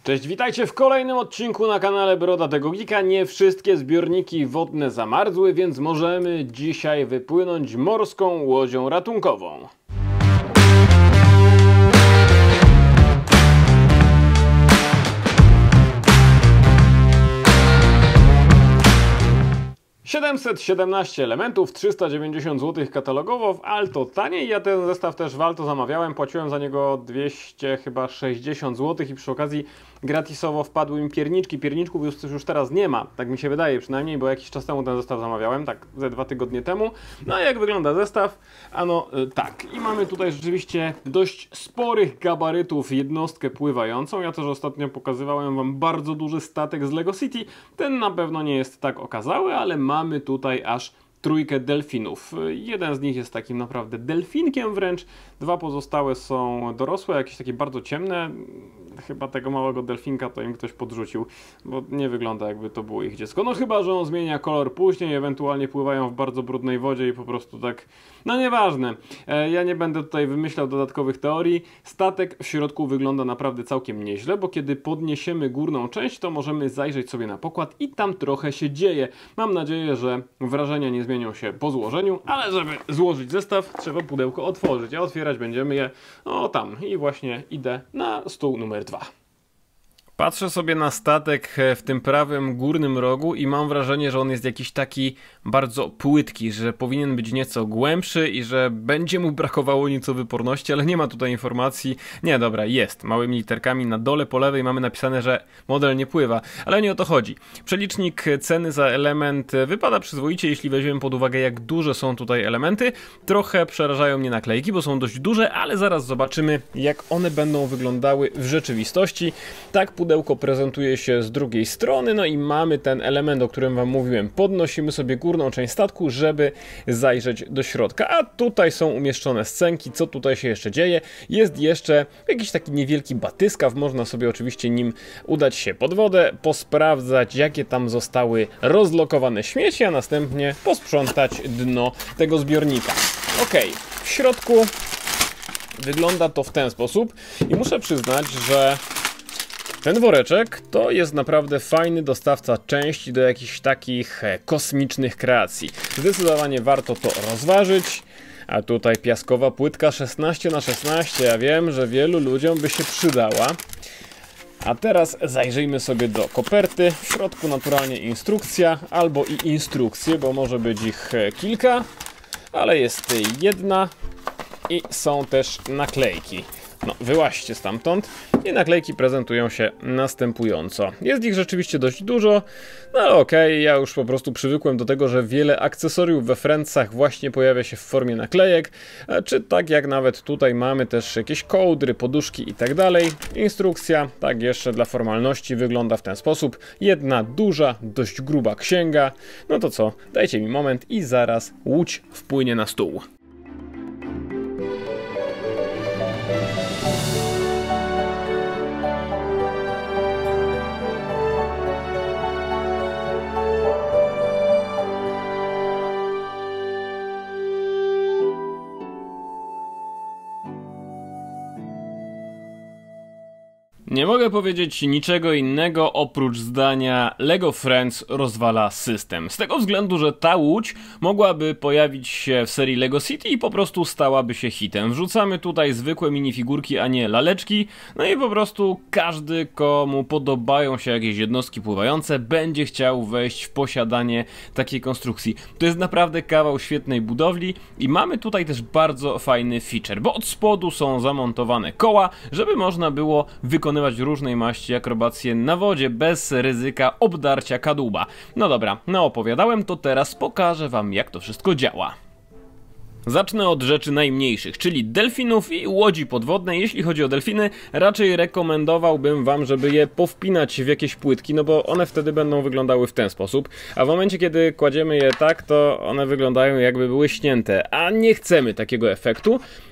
Cześć, witajcie w kolejnym odcinku na kanale Brodatego Geeka. Nie wszystkie zbiorniki wodne zamarzły, więc możemy dzisiaj wypłynąć morską łodzią ratunkową. $717 elementów, 390 zł katalogowo w Alto taniej. Ja ten zestaw też w Alto zamawiałem, płaciłem za niego 260 zł i przy okazji gratisowo wpadły mi pierniczki. Pierniczków już teraz nie ma, tak mi się wydaje przynajmniej, bo jakiś czas temu ten zestaw zamawiałem, tak ze 2 tygodnie temu. No a jak wygląda zestaw? Ano tak, i mamy tutaj rzeczywiście dość sporych gabarytów jednostkę pływającą. Ja też ostatnio pokazywałem wam bardzo duży statek z Lego City. Ten na pewno nie jest tak okazały, ale mamy tutaj aż trójkę delfinów. Jeden z nich jest takim naprawdę delfinkiem wręcz, dwa pozostałe są dorosłe, jakieś takie bardzo ciemne. Chyba tego małego delfinka to im ktoś podrzucił, bo nie wygląda jakby to było ich dziecko. No chyba, że on zmienia kolor później, ewentualnie pływają w bardzo brudnej wodzie i po prostu tak... No nieważne. Ja nie będę tutaj wymyślał dodatkowych teorii. Statek w środku wygląda naprawdę całkiem nieźle, bo kiedy podniesiemy górną część, to możemy zajrzeć sobie na pokład i tam trochę się dzieje. Mam nadzieję, że wrażenia nie zmienią się po złożeniu, ale żeby złożyć zestaw, trzeba pudełko otworzyć, a otwierać będziemy je tam. I właśnie idę na stół numer 2. Patrzę sobie na statek w tym prawym górnym rogu i mam wrażenie, że on jest jakiś taki bardzo płytki, że powinien być nieco głębszy i że będzie mu brakowało nieco wyporności, ale nie ma tutaj informacji. Nie, dobra, jest. Małymi literkami na dole po lewej mamy napisane, że model nie pływa, ale nie o to chodzi. Przelicznik ceny za element wypada przyzwoicie, jeśli weźmiemy pod uwagę, jak duże są tutaj elementy. Trochę przerażają mnie naklejki, bo są dość duże, ale zaraz zobaczymy, jak one będą wyglądały w rzeczywistości. Tak, pudełko prezentuje się z drugiej strony, no i mamy ten element, o którym wam mówiłem. Podnosimy sobie górną część statku, żeby zajrzeć do środka, a tutaj są umieszczone scenki, co tutaj się jeszcze dzieje. Jest jeszcze jakiś taki niewielki batyskaw, można sobie oczywiście nim udać się pod wodę, posprawdzać, jakie tam zostały rozlokowane śmieci, a następnie posprzątać dno tego zbiornika. Ok, w środku wygląda to w ten sposób i muszę przyznać, że ten woreczek to jest naprawdę fajny dostawca części do jakichś takich kosmicznych kreacji. Zdecydowanie warto to rozważyć. A tutaj piaskowa płytka 16×16. Ja wiem, że wielu ludziom by się przydała. A teraz zajrzyjmy sobie do koperty. W środku naturalnie instrukcja albo i instrukcje, bo może być ich kilka. Ale jest jedna i są też naklejki. No, wyłaźcie stamtąd. I naklejki prezentują się następująco. Jest ich rzeczywiście dość dużo, no ale okej, ja już po prostu przywykłem do tego, że wiele akcesoriów we Friendsach właśnie pojawia się w formie naklejek, czy tak jak nawet tutaj mamy też jakieś kołdry, poduszki i tak dalej. Instrukcja, tak jeszcze dla formalności, wygląda w ten sposób. Jedna duża, dość gruba księga. No to co, dajcie mi moment i zaraz łódź wpłynie na stół. Nie mogę powiedzieć niczego innego oprócz zdania LEGO Friends rozwala system. Z tego względu, że ta łódź mogłaby pojawić się w serii LEGO City i po prostu stałaby się hitem. Wrzucamy tutaj zwykłe minifigurki, a nie laleczki. No i po prostu każdy, komu podobają się jakieś jednostki pływające, będzie chciał wejść w posiadanie takiej konstrukcji. To jest naprawdę kawał świetnej budowli i mamy tutaj też bardzo fajny feature, bo od spodu są zamontowane koła, żeby można było wykonywać różnej maści akrobacje na wodzie bez ryzyka obdarcia kadłuba. No dobra, naopowiadałem, to teraz pokażę wam, jak to wszystko działa. Zacznę od rzeczy najmniejszych, czyli delfinów i łodzi podwodnej. Jeśli chodzi o delfiny, raczej rekomendowałbym wam, żeby je powpinać w jakieś płytki, no bo one wtedy będą wyglądały w ten sposób, a w momencie, kiedy kładziemy je tak, to one wyglądają, jakby były śnięte, a nie chcemy takiego efektu.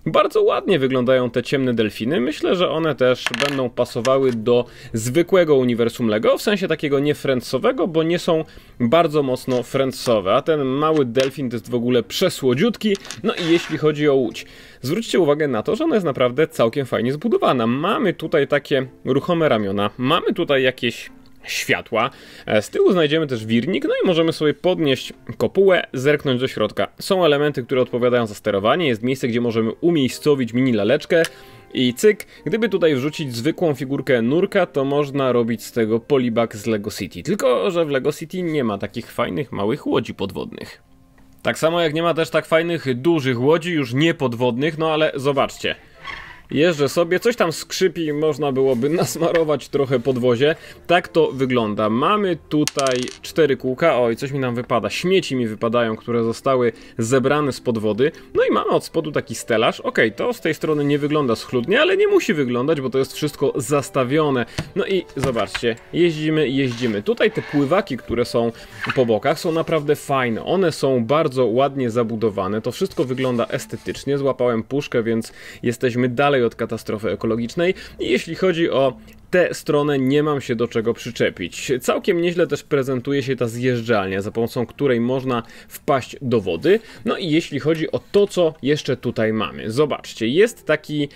Bardzo ładnie wyglądają te ciemne delfiny. Myślę, że one też będą pasowały do zwykłego uniwersum LEGO, w sensie takiego nie friendsowego, bo nie są bardzo mocno friendsowe, a ten mały delfin to jest w ogóle przesłodziutki. No i jeśli chodzi o łódź, zwróćcie uwagę na to, że ona jest naprawdę całkiem fajnie zbudowana. Mamy tutaj takie ruchome ramiona, mamy tutaj jakieś światła. Z tyłu znajdziemy też wirnik, no i możemy sobie podnieść kopułę, zerknąć do środka. Są elementy, które odpowiadają za sterowanie, jest miejsce, gdzie możemy umiejscowić mini laleczkę i cyk, gdyby tutaj wrzucić zwykłą figurkę nurka, to można robić z tego polibag z LEGO City. Tylko że w LEGO City nie ma takich fajnych małych łodzi podwodnych. Tak samo jak nie ma też tak fajnych dużych łodzi, już nie podwodnych, no ale zobaczcie. Jeżdżę sobie, coś tam skrzypi, można byłoby nasmarować trochę podwozie. Tak to wygląda. Mamy tutaj 4 kółka, oj, coś mi nam wypada, śmieci mi wypadają, które zostały zebrane spod wody. No i mamy od spodu taki stelaż. Okej, to z tej strony nie wygląda schludnie, ale nie musi wyglądać, bo to jest wszystko zastawione. No i zobaczcie, jeździmy. Tutaj te pływaki, które są po bokach, są naprawdę fajne. One są bardzo ładnie zabudowane, to wszystko wygląda estetycznie. Złapałem puszkę, więc jesteśmy dalej od katastrofy ekologicznej. I jeśli chodzi o tę stronę, nie mam się do czego przyczepić. Całkiem nieźle też prezentuje się ta zjeżdżalnia, za pomocą której można wpaść do wody. No i jeśli chodzi o to, co jeszcze tutaj mamy. Zobaczcie, jest taki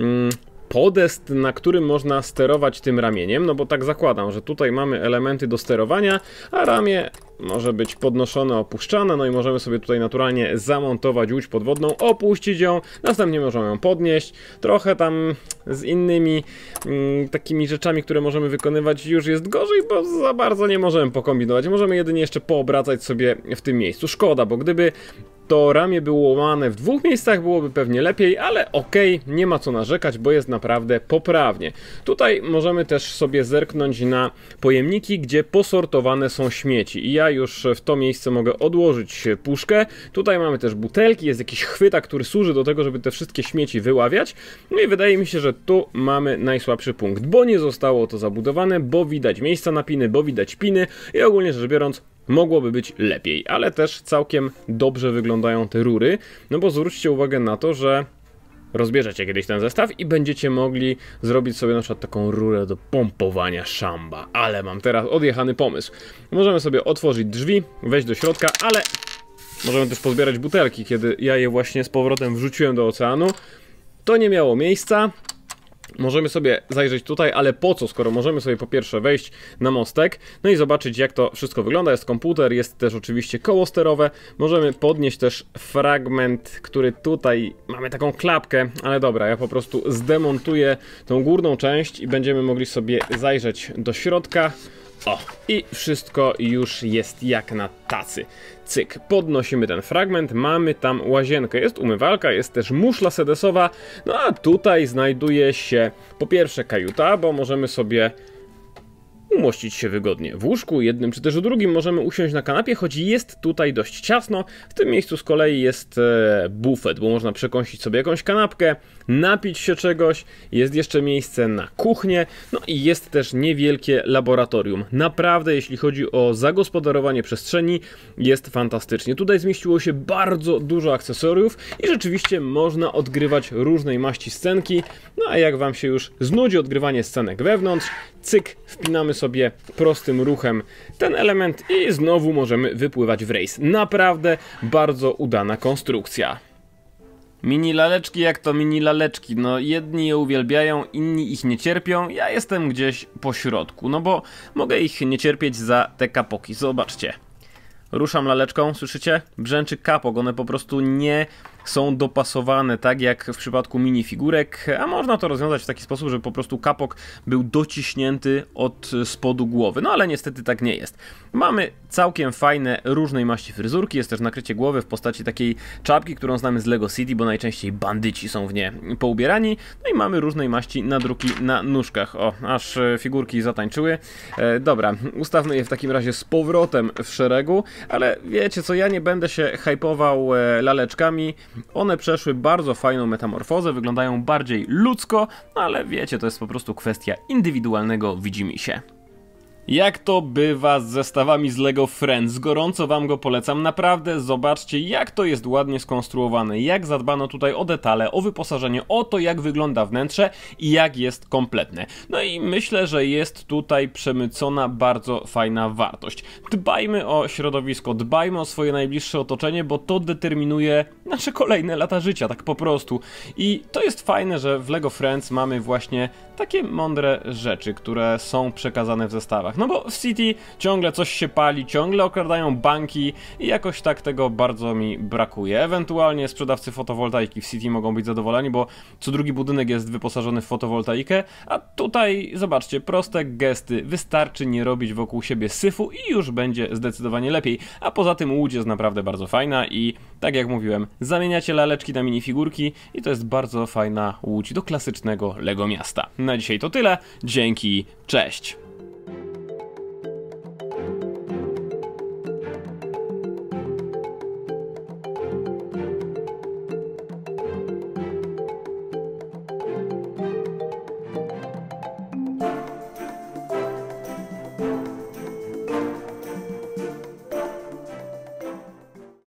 podest, na którym można sterować tym ramieniem, no bo tak zakładam, że tutaj mamy elementy do sterowania, a ramię może być podnoszone, opuszczane, no i możemy sobie tutaj naturalnie zamontować łódź podwodną, opuścić ją, następnie możemy ją podnieść. Trochę tam z innymi takimi rzeczami, które możemy wykonywać, już jest gorzej, bo za bardzo nie możemy pokombinować. Możemy jedynie jeszcze poobracać sobie w tym miejscu. Szkoda, bo gdyby to ramię było łamane w 2 miejscach, byłoby pewnie lepiej, ale okej, nie ma co narzekać, bo jest naprawdę poprawnie. Tutaj możemy też sobie zerknąć na pojemniki, gdzie posortowane są śmieci i ja już w to miejsce mogę odłożyć puszkę. Tutaj mamy też butelki, jest jakiś chwytak, który służy do tego, żeby te wszystkie śmieci wyławiać. No i wydaje mi się, że tu mamy najsłabszy punkt, bo nie zostało to zabudowane, bo widać miejsca na piny, bo widać piny i ogólnie rzecz biorąc mogłoby być lepiej, ale też całkiem dobrze wyglądają te rury, no bo zwróćcie uwagę na to, że rozbierzecie kiedyś ten zestaw i będziecie mogli zrobić sobie na przykład taką rurę do pompowania szamba, ale mam teraz odjechany pomysł. Możemy sobie otworzyć drzwi, wejść do środka, ale możemy też pozbierać butelki, kiedy ja je właśnie z powrotem wrzuciłem do oceanu. To nie miało miejsca. Możemy sobie zajrzeć tutaj, ale po co, skoro możemy sobie po pierwsze wejść na mostek, no i zobaczyć jak to wszystko wygląda. Jest komputer, jest też oczywiście koło sterowe. Możemy podnieść też fragment, który tutaj mamy taką klapkę, ale dobra, ja po prostu zdemontuję tą górną część i będziemy mogli sobie zajrzeć do środka. O, i wszystko już jest jak na tacy. Cyk, podnosimy ten fragment, mamy tam łazienkę, jest umywalka, jest też muszla sedesowa, no a tutaj znajduje się po pierwsze kajuta, bo możemy sobie umościć się wygodnie w łóżku, jednym czy też drugim, możemy usiąść na kanapie, choć jest tutaj dość ciasno. W tym miejscu z kolei jest bufet, bo można przekąsić sobie jakąś kanapkę, napić się czegoś, jest jeszcze miejsce na kuchnię, no i jest też niewielkie laboratorium. Naprawdę, jeśli chodzi o zagospodarowanie przestrzeni, jest fantastycznie. Tutaj zmieściło się bardzo dużo akcesoriów i rzeczywiście można odgrywać różnej maści scenki, no a jak wam się już znudzi odgrywanie scenek wewnątrz, cyk, wpinamy sobie prostym ruchem ten element i znowu możemy wypływać w rejs. Naprawdę bardzo udana konstrukcja. Mini laleczki jak to mini laleczki, no jedni je uwielbiają, inni ich nie cierpią, ja jestem gdzieś po środku, no bo mogę ich nie cierpieć za te kapoki, zobaczcie. Ruszam laleczką, słyszycie? Brzęczy kapok, one po prostu nie są dopasowane tak jak w przypadku minifigurek, a można to rozwiązać w taki sposób, żeby po prostu kapok był dociśnięty od spodu głowy, no ale niestety tak nie jest. Mamy całkiem fajne różnej maści fryzurki, jest też nakrycie głowy w postaci takiej czapki, którą znamy z LEGO City, bo najczęściej bandyci są w nie poubierani, no i mamy różnej maści nadruki na nóżkach, o, aż figurki zatańczyły. Dobra, ustawmy je w takim razie z powrotem w szeregu, ale wiecie co, ja nie będę się hypował laleczkami. One przeszły bardzo fajną metamorfozę, wyglądają bardziej ludzko, no ale wiecie, to jest po prostu kwestia indywidualnego widzimisię. Jak to bywa z zestawami z LEGO Friends? Gorąco wam go polecam, naprawdę zobaczcie, jak to jest ładnie skonstruowane, jak zadbano tutaj o detale, o wyposażenie, o to, jak wygląda wnętrze i jak jest kompletne. No i myślę, że jest tutaj przemycona bardzo fajna wartość. Dbajmy o środowisko, dbajmy o swoje najbliższe otoczenie, bo to determinuje nasze kolejne lata życia, tak po prostu. I to jest fajne, że w LEGO Friends mamy właśnie takie mądre rzeczy, które są przekazane w zestawach. No bo w City ciągle coś się pali, ciągle okradają banki i jakoś tak tego bardzo mi brakuje. Ewentualnie sprzedawcy fotowoltaiki w City mogą być zadowoleni, bo co drugi budynek jest wyposażony w fotowoltaikę, a tutaj zobaczcie, proste gesty, wystarczy nie robić wokół siebie syfu i już będzie zdecydowanie lepiej. A poza tym łódź jest naprawdę bardzo fajna i tak jak mówiłem, zamieniacie laleczki na minifigurki i to jest bardzo fajna łódź do klasycznego LEGO miasta. Na dzisiaj to tyle, dzięki, cześć!